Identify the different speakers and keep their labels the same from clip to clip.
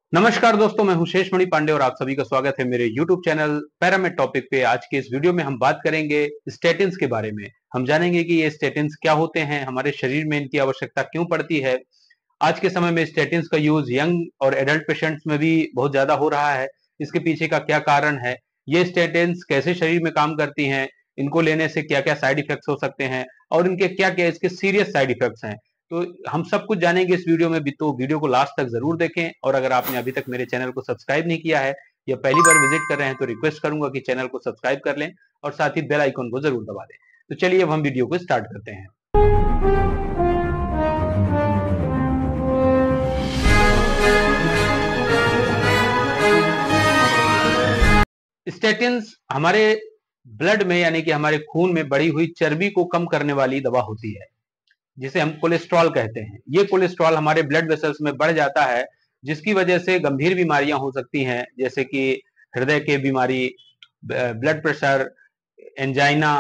Speaker 1: नमस्कार दोस्तों, मैं हूं शेष मणि पांडे और आप सभी का स्वागत है मेरे YouTube चैनल पैरामेड टॉपिक पे। आज के इस वीडियो में हम बात करेंगे स्टेटिन्स के बारे में। हम जानेंगे कि ये स्टेटिन्स क्या होते हैं, हमारे शरीर में इनकी आवश्यकता क्यों पड़ती है। आज के समय में स्टेटिन्स का यूज यंग और एडल्ट पेशेंट्स में भी बहुत ज्यादा हो रहा है। इसके पीछे का क्या कारण है, ये स्टेटिन्स कैसे शरीर में काम करती हैं, इनको लेने से क्या क्या साइड इफेक्ट्स हो सकते हैं और इनके क्या क्या इसके सीरियस साइड इफेक्ट्स हैं। तो हम सब कुछ जानेंगे इस वीडियो में भी, तो वीडियो को लास्ट तक जरूर देखें। और अगर आपने अभी तक मेरे चैनल को सब्सक्राइब नहीं किया है या पहली बार विजिट कर रहे हैं तो रिक्वेस्ट करूंगा कि चैनल को सब्सक्राइब कर लें और साथ ही बेल आइकन को जरूर दबा दें। तो चलिए अब हम वीडियो को स्टार्ट करते हैं। स्टेटिन्स हमारे ब्लड में यानी कि हमारे खून में बढ़ी हुई चर्बी को कम करने वाली दवा होती है, जिसे हम कोलेस्ट्रॉल कहते हैं। ये कोलेस्ट्रॉल हमारे ब्लड वेसल्स में बढ़ जाता है, जिसकी वजह से गंभीर बीमारियां हो सकती हैं, जैसे कि हृदय की बीमारी, ब्लड प्रेशर, एंजाइना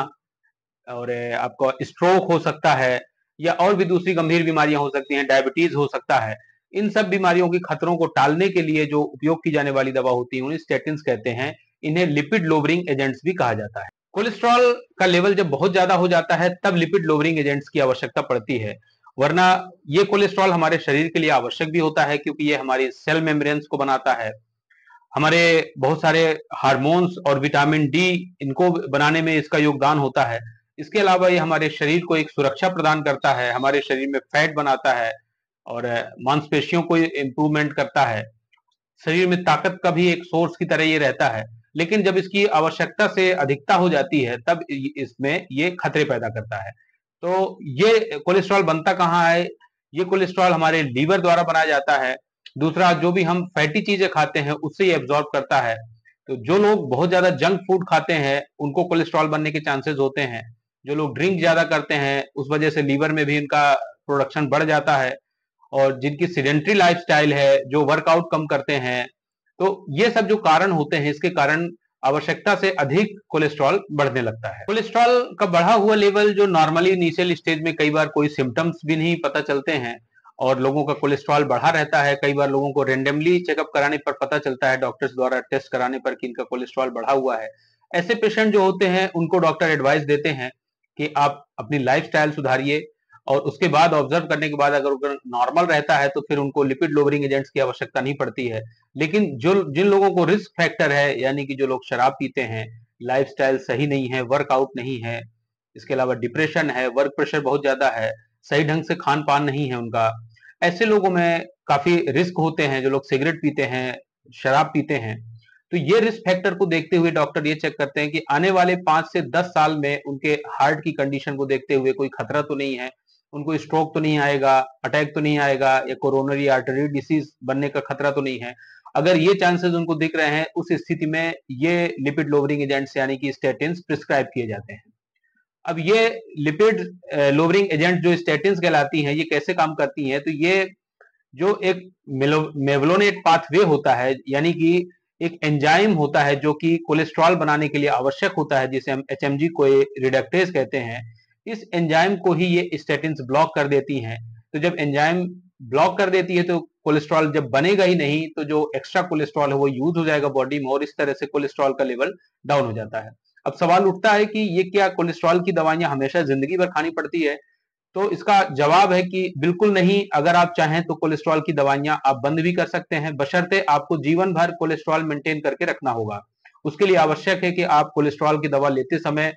Speaker 1: और आपको स्ट्रोक हो सकता है या और भी दूसरी गंभीर बीमारियां हो सकती हैं, डायबिटीज हो सकता है। इन सब बीमारियों की खतरों को टालने के लिए जो उपयोग की जाने वाली दवा होती है उन्हें स्टेटिन्स कहते हैं। इन्हें लिपिड लोवरिंग एजेंट्स भी कहा जाता है। कोलेस्ट्रॉल का लेवल जब बहुत ज्यादा हो जाता है तब लिपिड लोवरिंग एजेंट्स की आवश्यकता पड़ती है, वरना ये कोलेस्ट्रॉल हमारे शरीर के लिए आवश्यक भी होता है, क्योंकि ये हमारी सेल मेम्ब्रेन्स को बनाता है। हमारे बहुत सारे हार्मोन्स और विटामिन डी, इनको बनाने में इसका योगदान होता है। इसके अलावा ये हमारे शरीर को एक सुरक्षा प्रदान करता है, हमारे शरीर में फैट बनाता है और मांसपेशियों को इम्प्रूवमेंट करता है। शरीर में ताकत का भी एक सोर्स की तरह ये रहता है। लेकिन जब इसकी आवश्यकता से अधिकता हो जाती है तब इसमें ये खतरे पैदा करता है। तो ये कोलेस्ट्रॉल बनता कहाँ है? ये कोलेस्ट्रॉल हमारे लीवर द्वारा बनाया जाता है। दूसरा, जो भी हम फैटी चीजें खाते हैं उससे ये एब्जॉर्ब करता है। तो जो लोग बहुत ज्यादा जंक फूड खाते हैं उनको कोलेस्ट्रॉल बनने के चांसेस होते हैं। जो लोग ड्रिंक ज्यादा करते हैं उस वजह से लीवर में भी इनका प्रोडक्शन बढ़ जाता है। और जिनकी सीडेंट्री लाइफस्टाइल है, जो वर्कआउट कम करते हैं, तो ये सब जो कारण होते हैं, इसके कारण आवश्यकता से अधिक कोलेस्ट्रॉल बढ़ने लगता है। कोलेस्ट्रॉल का बढ़ा हुआ लेवल जो नॉर्मली इनिशियल स्टेज में कई बार कोई सिम्टम्स भी नहीं पता चलते हैं और लोगों का कोलेस्ट्रॉल बढ़ा रहता है। कई बार लोगों को रेंडमली चेकअप कराने पर पता चलता है, डॉक्टर्स द्वारा टेस्ट कराने पर, कि इनका कोलेस्ट्रॉल बढ़ा हुआ है। ऐसे पेशेंट जो होते हैं उनको डॉक्टर एडवाइस देते हैं कि आप अपनी लाइफस्टाइल सुधारिए और उसके बाद ऑब्जर्व करने के बाद अगर नॉर्मल रहता है तो फिर उनको लिपिड लोवरिंग एजेंट्स की आवश्यकता नहीं पड़ती है। लेकिन जो जिन लोगों को रिस्क फैक्टर है, यानी कि जो लोग शराब पीते हैं, लाइफस्टाइल सही नहीं है, वर्कआउट नहीं है, इसके अलावा डिप्रेशन है, वर्क प्रेशर बहुत ज्यादा है, सही ढंग से खान पान नहीं है उनका, ऐसे लोगों में काफी रिस्क होते हैं। जो लोग सिगरेट पीते हैं, शराब पीते हैं, तो ये रिस्क फैक्टर को देखते हुए डॉक्टर ये चेक करते हैं कि आने वाले 5 से 10 साल में उनके हार्ट की कंडीशन को देखते हुए कोई खतरा तो नहीं है, उनको स्ट्रोक तो नहीं आएगा, अटैक तो नहीं आएगा या कोरोनरी आर्टरी डिसीज बनने का खतरा तो नहीं है। अगर ये चांसेस उनको दिख रहे हैं, उस स्थिति में ये लिपिड लोवरिंग एजेंट्स यानी कि स्टेटिन्स प्रिस्क्राइब किए जाते हैं। अब ये लिपिड लोवरिंग एजेंट जो स्टेटिन्स कहलाती हैं, ये कैसे काम करती हैं? तो ये जो एक मेवलोनेट पाथवे होता है, यानी कि एक एंजाइम होता है जो कि कोलेस्ट्रॉल बनाने के लिए आवश्यक होता है, जिसे हम एचएमजी को रिडक्टेज कहते हैं। इस एंजाइम को ही ये स्टेटिन्स ब्लॉक कर देती हैं। तो जब एंजाइम ब्लॉक कर देती है तो कोलेस्ट्रॉल जब बनेगा ही नहीं, तो जो एक्स्ट्रा कोलेस्ट्रॉल है वो यूज हो जाएगा बॉडी में और इस तरह से कोलेस्ट्रॉल का लेवल डाउन हो जाता है। अब सवाल उठता है कि ये क्या कोलेस्ट्रॉल की दवाइयां हमेशा जिंदगी भर खानी पड़ती है? तो इसका जवाब है कि बिल्कुल नहीं। अगर आप चाहें तो कोलेस्ट्रॉल की दवाइयां आप बंद भी कर सकते हैं, बशर्ते आपको जीवन भर कोलेस्ट्रॉल मेंटेन करके रखना होगा। उसके लिए आवश्यक है कि आप कोलेस्ट्रॉल की दवा लेते समय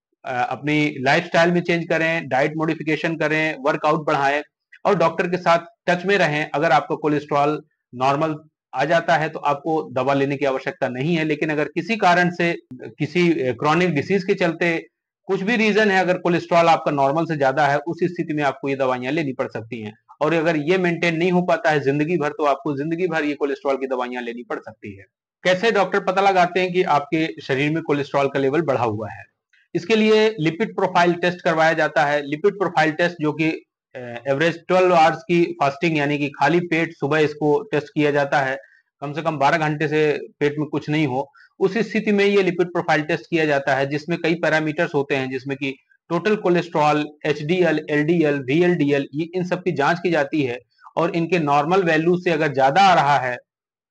Speaker 1: अपनी लाइफस्टाइल में चेंज करें, डाइट मॉडिफिकेशन करें, वर्कआउट बढ़ाएं और डॉक्टर के साथ टच में रहें। अगर आपका कोलेस्ट्रॉल नॉर्मल आ जाता है तो आपको दवा लेने की आवश्यकता नहीं है। लेकिन अगर किसी कारण से, किसी क्रॉनिक डिसीज के चलते, कुछ भी रीजन है, अगर कोलेस्ट्रॉल आपका नॉर्मल से ज्यादा है, उस स्थिति में आपको ये दवाइयां लेनी पड़ सकती हैं। और अगर ये मेंटेन नहीं हो पाता है जिंदगी भर, तो आपको जिंदगी भर ये कोलेस्ट्रॉल की दवाइयां लेनी पड़ सकती है। कैसे डॉक्टर पता लगाते हैं कि आपके शरीर में कोलेस्ट्रॉल का लेवल बढ़ा हुआ है? इसके लिए लिपिड प्रोफाइल टेस्ट करवाया जाता है। लिपिड प्रोफाइल टेस्ट जो कि एवरेज 12 आवर्स की फास्टिंग यानी कि खाली पेट सुबह इसको टेस्ट किया जाता है, कम से कम 12 घंटे से पेट में कुछ नहीं हो, उस स्थिति में ये लिपिड प्रोफाइल टेस्ट किया जाता है, जिसमें कई पैरामीटर्स होते हैं, जिसमें कि total cholesterol, HDL, LDL, VLDL, ये इन सब की जांच की जाती है। और इनके नॉर्मल वैल्यू से अगर ज्यादा आ रहा है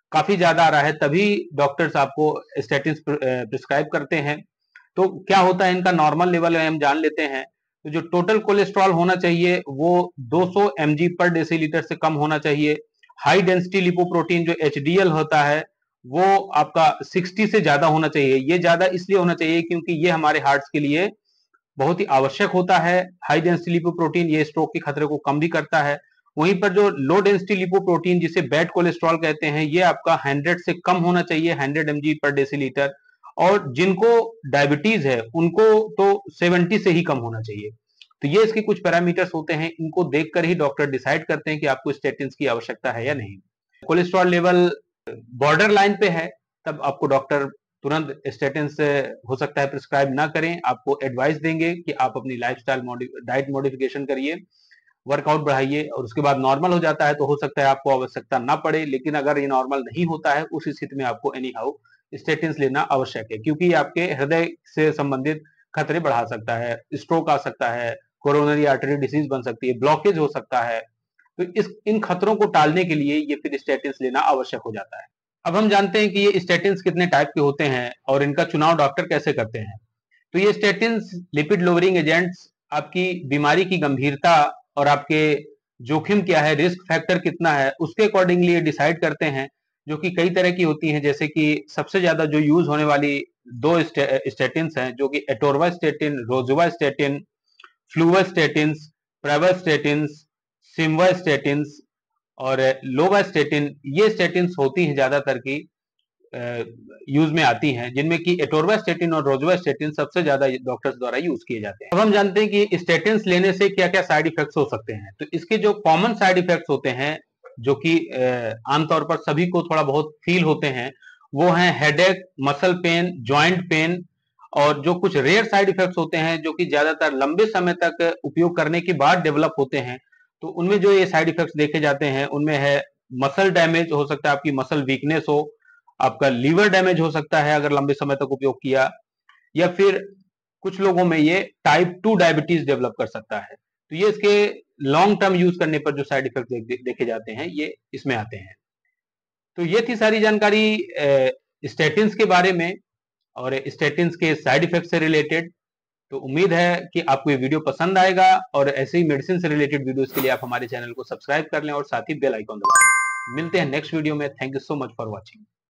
Speaker 1: काफी ज्यादा आ रहा है तभी डॉक्टर्स आपको स्टेटिन्स प्रिस्क्राइब करते हैं। तो क्या होता है, इनका नॉर्मल लेवल हम जान लेते हैं। तो जो टोटल कोलेस्ट्रॉल होना चाहिए वो 200 mg पर डेसीलीटर से कम होना चाहिए। हाई डेंसिटी लिपोप्रोटीन जो HDL होता है वो आपका 60 से ज्यादा होना चाहिए। ये ज्यादा इसलिए होना चाहिए क्योंकि ये हमारे हार्ट्स के लिए बहुत ही आवश्यक होता है। हाई डेंसिटी लिपोप्रोटीन ये स्ट्रोक के खतरे को कम भी करता है। वहीं पर जो लो डेंसिटी लिपोप्रोटीन जिसे बैड कोलेस्ट्रॉल कहते हैं, ये आपका 100 से कम होना चाहिए, 100 mg पर डेसीलीटर। और जिनको डायबिटीज है उनको तो 70 से ही कम होना चाहिए। तो ये इसके कुछ पैरामीटर्स होते हैं, इनको देखकर ही डॉक्टर डिसाइड करते हैं कि आपको स्टेटिन्स की आवश्यकता है या नहीं। कोलेस्ट्रॉल लेवल बॉर्डर लाइन पे है तब आपको डॉक्टर तुरंत स्टेटिन्स हो सकता है प्रिस्क्राइब ना करें, आपको एडवाइस देंगे कि आप अपनी लाइफस्टाइल डाइट मॉडिफिकेशन करिए, वर्कआउट बढ़ाइए, और उसके बाद नॉर्मल हो जाता है तो हो सकता है आपको आवश्यकता ना पड़े। लेकिन अगर ये नॉर्मल नहीं होता है उस स्थिति में आपको एनी हाउ स्टेटिन्स लेना आवश्यक है, क्योंकि आपके हृदय से संबंधित खतरे बढ़ा सकता है, स्ट्रोक आ सकता है, कोरोनरी आर्टरी डिसीज बन सकती है, ब्लॉकेज हो सकता है। तो इन खतरों को टालने के लिए ये फिर स्टेटिन्स लेना आवश्यक हो जाता है। अब हम जानते हैं कि ये स्टेटिन्स कितने टाइप के होते हैं और इनका चुनाव डॉक्टर कैसे करते हैं। तो ये स्टेटिन्स लिपिड लोअरिंग एजेंट्स आपकी बीमारी की गंभीरता और आपके जोखिम क्या है, रिस्क फैक्टर कितना है, उसके अकॉर्डिंगली ये डिसाइड करते हैं, जो कि कई तरह की होती हैं। जैसे कि सबसे ज्यादा जो यूज होने वाली दो स्टेटिन्स हैं, जो कि एटोर्वास्टेटिन, रोजुवास्टेटिन, फ्लूवास्टेटिन्स, प्राइवास्टेटिन्स, सिम्वास्टेटिन्स और लोवास्टेटिन, ये स्टेटिन्स होती हैं ज्यादातर की यूज में आती हैं, जिनमें कि एटोर्वास्टेटिन और रोजुवास्टेटिन सबसे ज्यादा डॉक्टर्स द्वारा यूज किए जाते हैं। अब हम जानते हैं कि स्टेटिन्स लेने से क्या क्या साइड इफेक्ट्स हो सकते हैं। तो इसके जो कॉमन साइड इफेक्ट्स होते हैं, जो कि आमतौर पर सभी को थोड़ा बहुत फील होते हैं, वो हैं headache, muscle pain, joint pain. और जो कुछ रेयर साइड इफेक्ट्स होते हैं जो कि ज्यादातर लंबे समय तक उपयोग करने के बाद डेवलप होते हैं, तो उनमें जो ये साइड इफेक्ट्स देखे जाते हैं उनमें है मसल डैमेज, हो सकता है आपकी मसल वीकनेस हो, आपका लीवर डैमेज हो सकता है अगर लंबे समय तक उपयोग किया, या फिर कुछ लोगों में ये टाइप 2 डायबिटीज डेवलप कर सकता है। तो ये इसके लॉन्ग टर्म यूज करने पर जो साइड इफेक्ट देखे जाते हैं ये इसमें आते हैं। तो ये थी सारी जानकारी स्टेटिन्स के बारे में और स्टेटिन्स के साइड इफेक्ट से रिलेटेड। तो उम्मीद है कि आपको ये वीडियो पसंद आएगा और ऐसे ही मेडिसिन से रिलेटेड वीडियोस के लिए आप हमारे चैनल को सब्सक्राइब कर लें और साथ ही बेल आइकॉन दबाएं। मिलते हैं नेक्स्ट वीडियो में। Thank you so much for watching.